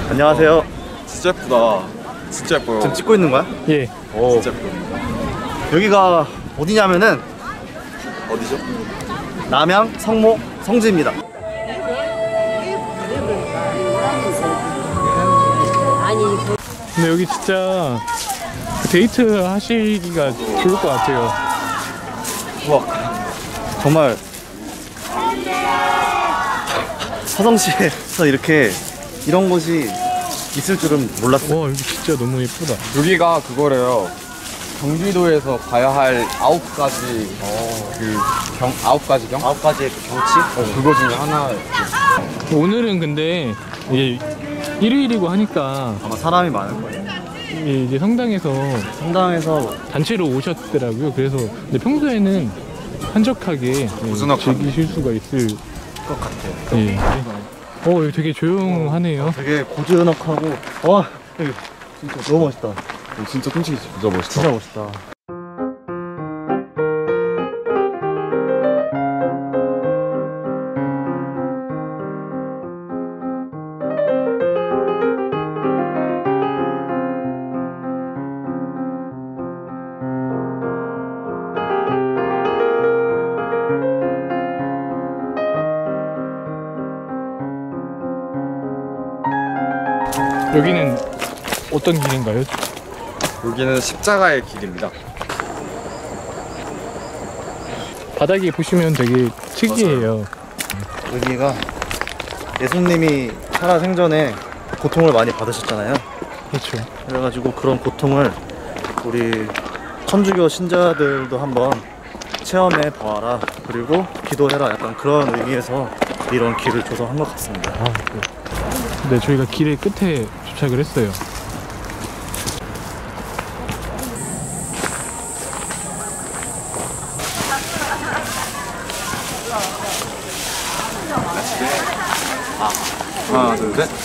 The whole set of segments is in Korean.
안녕하세요. 진짜 예쁘다. 진짜 예뻐요. 지금 찍고 있는 거야? 예. 오. 진짜 예뻐요. 여기가 어디냐면은 어디죠? 남양 성모 성지입니다. 근데 여기 진짜 데이트 하시기가 좋을 것 같아요. 우와, 정말 화성시에서 이렇게 이런 곳이 있을 줄은 몰랐어요. 와, 여기 진짜 너무 예쁘다. 여기가 그거래요. 경기도에서 봐야 할 9가지 아홉 가지 경? 9가지의 경치? 그거 중에 하나. 오늘은 근데 이제 일요일이고 하니까 아마 사람이 많을 거예요. 이제 성당에서 단체로 오셨더라고요. 그래서 근데 평소에는 한적하게 즐기실 수가 있을 것 같아요. 예. 여기 되게 조용하네요. 되게 고즈넉하고 와, 여기 진짜 너무 멋있다. 진짜 솔직히 진짜 멋있다. 진짜 멋있다. 여기는 어떤 길인가요? 여기는 십자가의 길입니다. 바닥에 보시면 되게 특이해요. 여기가 예수님이 살아생전에 고통을 많이 받으셨잖아요. 그렇죠. 그래가지고 그런 고통을 우리 천주교 신자들도 한번 체험해 보아라, 그리고 기도해라, 약간 그런 의미에서 이런 길을 조성한 것 같습니다. 네, 저희가 길의 끝에 도착을 했어요. 하나, 둘, 셋.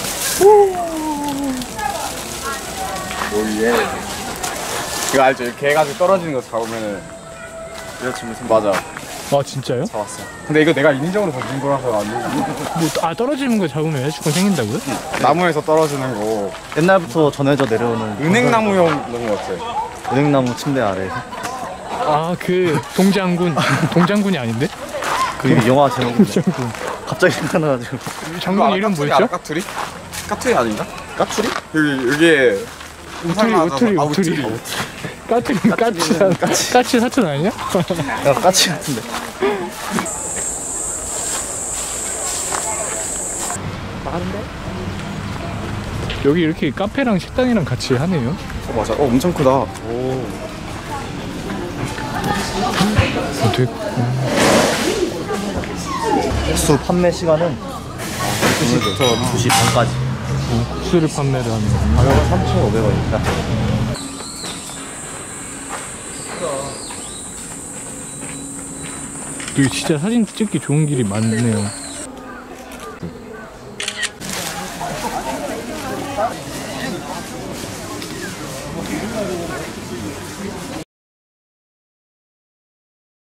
오예. 그거 알죠? 이렇게 해가지고 떨어지는 거 잡으면은 맞아. 아, 진짜요? 잡았어. 근데 이거 내가 인위적으로 던진 거라서 안 되고. 떨어지는 거 잡으면 여자친구 생긴다고요? 나무에서 떨어지는 거. 옛날부터 전해져 내려오는 은행나무용 그런 거 같아. 은행나무 침대 아래에서. 아, 그 동장군이 아닌데? 그 영화 제목인데 갑자기 생각나가지고. 장군 이름 뭐였죠? 까투리? 까투리 아닌가? 까투리? 여기에 우투리. 까치 사촌 아니냐? 야, 까치 같은데. 여기 이렇게 카페랑 식당이랑 같이 하네요. 맞아. 엄청 크다. 오. 되게 국수 판매 시간은 2시부터 2시 반까지. 국수를 판매를 하는 거군요. 가격은 3,500원입니다. 여기 진짜 사진 찍기 좋은 길이 많네요.